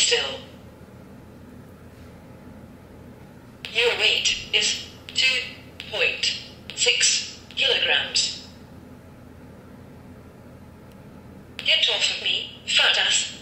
still. Your weight is 2.6 kilograms. Get off of me, fat ass.